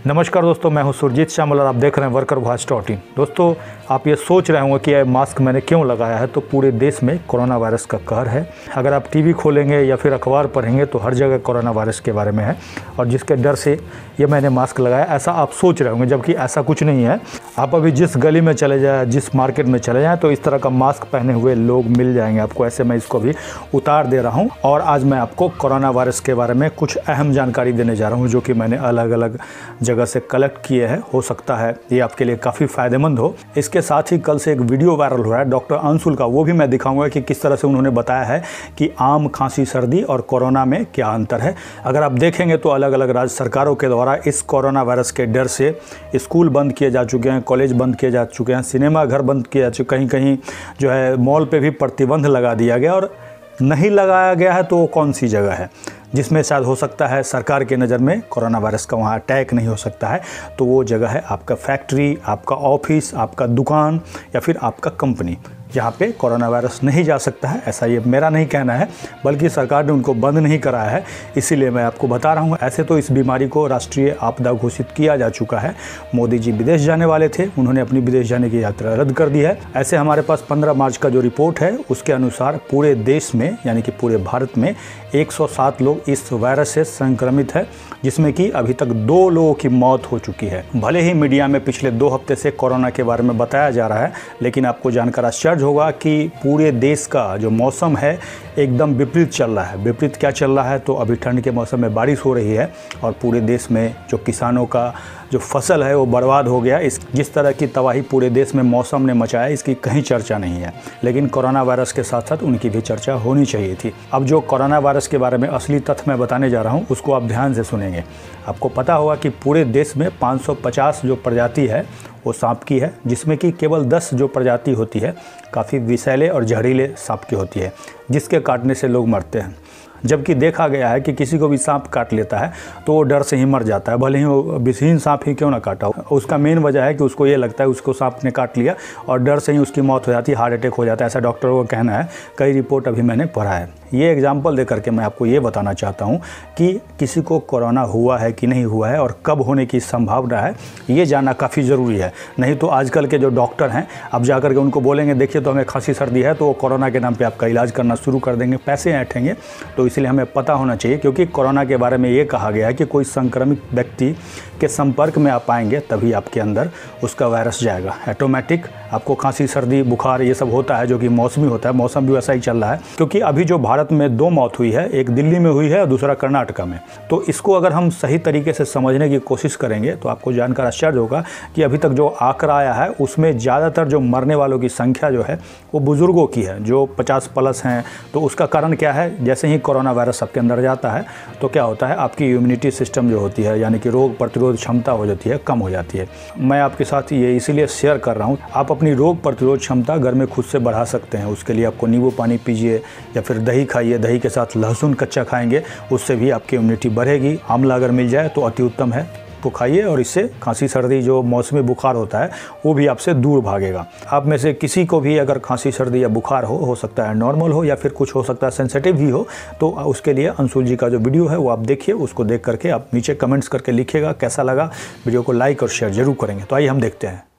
नमस्कार दोस्तों, मैं हूं सुरजीत श्यामल और आप देख रहे हैं workervoice.in। दोस्तों, आप ये सोच रहे होंगे कि यह मास्क मैंने क्यों लगाया है, तो पूरे देश में कोरोना वायरस का कहर है। अगर आप टीवी खोलेंगे या फिर अखबार पढ़ेंगे तो हर जगह कोरोना वायरस के बारे में है और जिसके डर से ये मैंने मास्क लगाया, ऐसा आप सोच रहे होंगे, जबकि ऐसा कुछ नहीं है। आप अभी जिस गली में चले जाए, जिस मार्केट में चले जाएँ तो इस तरह का मास्क पहने हुए लोग मिल जाएंगे आपको। ऐसे मैं इसको भी उतार दे रहा हूँ और आज मैं आपको कोरोना वायरस के बारे में कुछ अहम जानकारी देने जा रहा हूँ, जो कि मैंने अलग अलग जगह से कलेक्ट किए हैं। हो सकता है ये आपके लिए काफ़ी फ़ायदेमंद हो। इसके साथ ही कल से एक वीडियो वायरल हो रहा है डॉक्टर अंशुल का, वो भी मैं दिखाऊंगा कि किस तरह से उन्होंने बताया है कि आम, खांसी, सर्दी और कोरोना में क्या अंतर है। अगर आप देखेंगे तो अलग अलग राज्य सरकारों के द्वारा इस कोरोना वायरस के डर से स्कूल बंद किए जा चुके हैं, कॉलेज बंद किए जा चुके हैं, सिनेमा घर बंद किए जा चुके, कहीं कहीं जो है मॉल पे भी प्रतिबंध लगा दिया गया। और नहीं लगाया गया है तो वो कौन सी जगह है जिसमें शायद हो सकता है सरकार के नज़र में कोरोना वायरस का वहाँ अटैक नहीं हो सकता है, तो वो जगह है आपका फैक्ट्री, आपका ऑफिस, आपका दुकान या फिर आपका कंपनी, जहाँ पे कोरोना वायरस नहीं जा सकता है। ऐसा ये मेरा नहीं कहना है, बल्कि सरकार ने उनको बंद नहीं कराया है, इसीलिए मैं आपको बता रहा हूँ। ऐसे तो इस बीमारी को राष्ट्रीय आपदा घोषित किया जा चुका है। मोदी जी विदेश जाने वाले थे, उन्होंने अपनी विदेश जाने की यात्रा रद्द कर दी है। ऐसे हमारे पास 15 मार्च का जो रिपोर्ट है उसके अनुसार पूरे देश में, यानी कि पूरे भारत में 107 लोग इस वायरस से संक्रमित है, जिसमें कि अभी तक 2 लोगों की मौत हो चुकी है। भले ही मीडिया में पिछले 2 हफ्ते से कोरोना के बारे में बताया जा रहा है, लेकिन आपको जानकर आश्चर्य होगा कि पूरे देश का जो मौसम है एकदम विपरीत चल रहा है। विपरीत क्या चल रहा है, तो अभी ठंड के मौसम में बारिश हो रही है और पूरे देश में जो किसानों का जो फसल है वो बर्बाद हो गया। जिस तरह की तबाही पूरे देश में मौसम ने मचाया, इसकी कहीं चर्चा नहीं है, लेकिन कोरोना वायरस के साथ साथ उनकी भी चर्चा होनी चाहिए थी। अब जो कोरोना वायरस के बारे में असली तथ्य मैं बताने जा रहा हूँ उसको आप ध्यान से सुनेंगे। आपको पता होगा कि पूरे देश में 550 जो प्रजाति है वो सांप की है, जिसमें कि केवल 10 जो प्रजाति होती है काफ़ी विषैले और जहरीले सांप की होती है, जिसके काटने से लोग मरते हैं। जबकि देखा गया है कि किसी को भी सांप काट लेता है तो वो डर से ही मर जाता है, भले ही वो विषहीन सांप ही क्यों ना काटा हो। उसका मेन वजह है कि उसको ये लगता है उसको सांप ने काट लिया और डर से ही उसकी मौत हो जाती है, हार्ट अटैक हो जाता है, ऐसा डॉक्टरों का कहना है। कई रिपोर्ट अभी मैंने पढ़ा है। ये एग्जाम्पल दे करके मैं आपको ये बताना चाहता हूँ कि किसी को कोरोना हुआ है कि नहीं हुआ है और कब होने की संभावना है, ये जानना काफ़ी ज़रूरी है। नहीं तो आजकल के जो डॉक्टर हैं, अब जा कर के उनको बोलेंगे देखिए तो हमें खांसी सर्दी है, तो वो कोरोना के नाम पे आपका इलाज करना शुरू कर देंगे, पैसे ऐंठेंगे। तो इसलिए हमें पता होना चाहिए, क्योंकि कोरोना के बारे में ये कहा गया है कि कोई संक्रमित व्यक्ति के संपर्क में आप आएंगे तभी आपके अंदर उसका वायरस जाएगा। ऑटोमेटिक आपको खांसी, सर्दी, बुखार ये सब होता है, जो कि मौसमी होता है। मौसम भी वैसा ही चल रहा है, क्योंकि अभी जो भारत में 2 मौत हुई है, एक दिल्ली में हुई है और दूसरा कर्नाटका में। तो इसको अगर हम सही तरीके से समझने की कोशिश करेंगे तो आपको जानकर आश्चर्य होगा कि अभी तक जो आंकड़ा आया है उसमें ज़्यादातर जो मरने वालों की संख्या जो है वो बुज़ुर्गों की है, जो 50+ हैं। तो उसका कारण क्या है, जैसे ही कोरोना वायरस आपके अंदर जाता है तो क्या होता है, आपकी इम्यूनिटी सिस्टम जो होती है, यानी कि रोग प्रतिरोध क्षमता हो जाती है, कम हो जाती है। मैं आपके साथ ये इसीलिए शेयर कर रहा हूँ। आप अपनी रोग प्रतिरोध क्षमता घर में खुद से बढ़ा सकते हैं। उसके लिए आपको नींबू पानी पीजिए या फिर दही खाइए, दही के साथ लहसुन कच्चा खाएंगे, उससे भी आपकी इम्यूनिटी बढ़ेगी। आंवला अगर मिल जाए तो अति उत्तम है, तो खाइए और इससे खांसी सर्दी जो मौसमी बुखार होता है वो भी आपसे दूर भागेगा। आप में से किसी को भी अगर खांसी सर्दी या बुखार हो सकता है नॉर्मल हो या फिर कुछ हो सकता है सेंसिटिव भी हो, तो उसके लिए अंशुल जी का जो वीडियो है वो आप देखिए। उसको देख करके आप नीचे कमेंट्स करके लिखिएगा कैसा लगा। वीडियो को लाइक और शेयर जरूर करेंगे। तो आइए हम देखते हैं।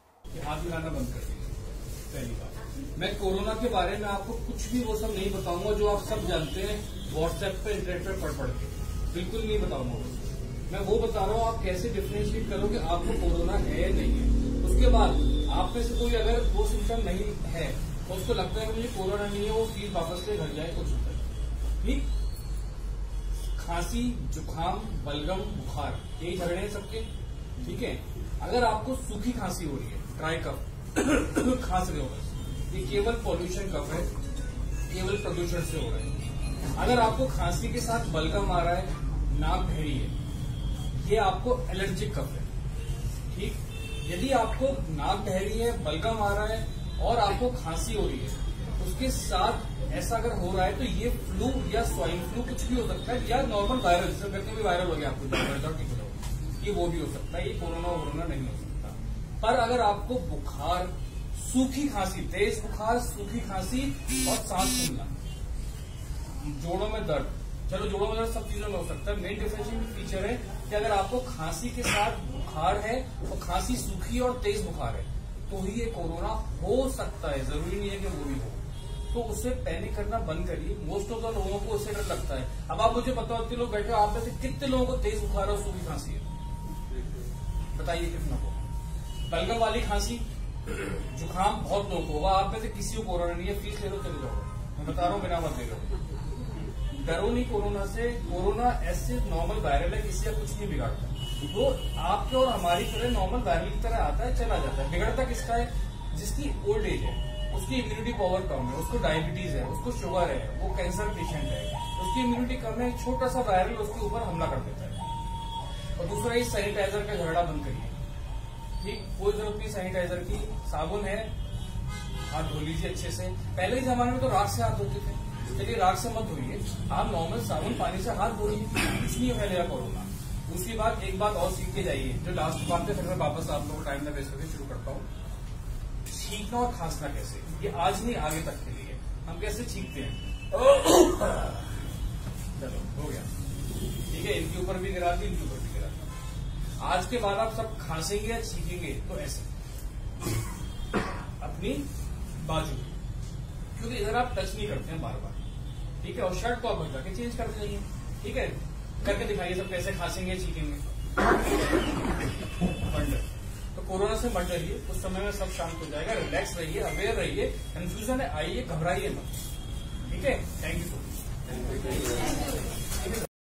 मैं कोरोना के बारे में आपको कुछ भी वो सब नहीं बताऊंगा जो आप सब जानते हैं व्हाट्सएप पे, इंटरनेट पे पढ़ के, बिल्कुल नहीं बताऊंगा। मैं वो बता रहा हूँ आप कैसे डिफरेंशिएट करो कि आपको कोरोना है या नहीं है। उसके बाद आप में से कोई अगर वो सिम्टम नहीं है तो उसको लगता है कि मुझे कोरोना नहीं है, वो फीस वापस से घर जाए, कुछ होता है। ठीक, खांसी, जुकाम, बलगम, बुखार, यही झगड़े हैं सबके। ठीक है, अगर आपको सूखी खांसी हो रही है, ड्राई कफ खांस रहे हो, ये केवल पॉल्यूशन कफ है, केवल प्रदूषण से हो रहा है। अगर आपको खांसी के साथ बलगम आ रहा है, नाक बहरी है, ये आपको एलर्जिक कफ है। ठीक, यदि आपको नाक बहरी है, बलगम आ रहा है और आपको खांसी हो रही है, उसके साथ ऐसा अगर हो रहा है तो ये फ्लू या स्वाइन फ्लू कुछ भी हो सकता है, या नॉर्मल वायरल, जिसे कहते हैं वायरल हो गया आपको, ये वो भी हो सकता है। ये कोरोना नहीं हो सकता। पर अगर आपको बुखार, सूखी खांसी, तेज बुखार, सूखी खांसी और सांस फूलना, जोड़ों में दर्द, चलो जोड़ों में सब चीजों में हो सकता है। मेन डिफरेंशिएटिंग फीचर है कि अगर आपको खांसी के साथ बुखार है और खांसी सूखी और तेज बुखार है तो ही ये कोरोना हो सकता है, जरूरी नहीं है कि वो भी हो। तो उससे पैनिक करना बंद करिए। मोस्ट ऑफ द लोगों को उससे डर लगता है। अब आप मुझे बताओ, इतने लोग बैठे हो, आप में से कितने लोगों को तेज बुखार और सूखी खांसी है? बताइए कितना को? बलगम वाली खांसी, जुकाम बहुत लोग होगा। आप में से किसी को कोरोना नहीं है, फीस ले लो चले जाओ। मैं बता रहा हूँ, बिना मत ले लो। डरो नहीं कोरोना से। कोरोना ऐसे नॉर्मल वायरल है, किसी का कुछ नहीं बिगाड़ता। वो आपके और हमारी तरह नॉर्मल वायरल की तरह आता है, चला जाता है। बिगड़ता किसका है? जिसकी ओल्ड एज है, उसकी इम्यूनिटी पावर कम है, उसको डायबिटीज है, उसको शुगर है, वो कैंसर पेशेंट है, उसकी इम्यूनिटी कम है, छोटा सा वायरल उसके ऊपर हमला कर देता है। और दूसरा, ये सैनिटाइजर का झगड़ा बंद करिए। ठीक, कोई जरूरत नहीं सैनिटाइजर की। साबुन है, हाथ धो लीजिए अच्छे से। पहले के जमाने में तो राख से हाथ धोते थे, चलिए राख से मत धोइए, आप नॉर्मल साबुन पानी से हाथ धोइए, इसलिए फैलेगा कोरोना। दूसरी बात, एक बात और सीख के जाइए, जो लास्ट बात है, फिर मैं वापस आप लोगों को टाइम न वेस्ट करके शुरू करता हूँ। छींकना और खांसना कैसे, ये आज नहीं आगे तक के लिए। हम कैसे छींकते हैं? चलो हो गया, ठीक है। इनके ऊपर भी गिरा दी, इनके ऊपर भी गिरा दी। आज के बाद आप सब खांसेंगे या छींकेंगे तो ऐसे अपनी बाजू, क्योंकि इधर आप टच नहीं करते हैं बार बार, ठीक है। और शर्ट को आप बच जाके चेंज करते जाइए, ठीक है। करके दिखाइए सब कैसे खांसेंगे छींकेंगे। तो कोरोना से मत डरिए, उस समय में सब शांत हो जाएगा। रिलैक्स रहिए, अवेयर रहिए, कंफ्यूजन है आइए, घबराइए मत, ठीक है। Thank you so much.